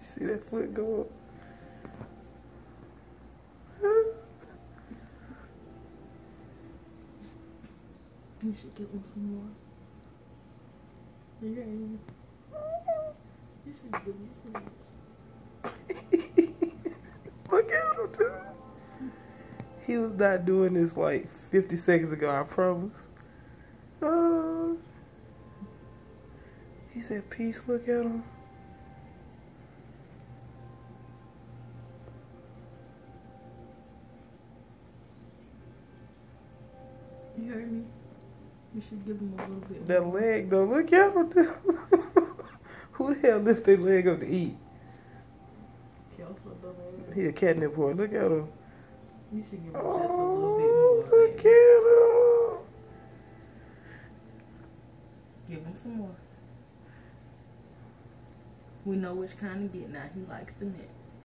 see that foot go up? You should give him some more. You should give him some more. Look at him, dude. He was not doing this like 50 seconds ago, I promise. He said, peace, look at him. You heard me? You should give him a little bit. That leg, though, look at him. Who the hell lift their leg up to eat? He a catnip boy. Look at him. You should give him just a little bit more. Look at him. Give him some more. We know which kind to get now. He likes the neck.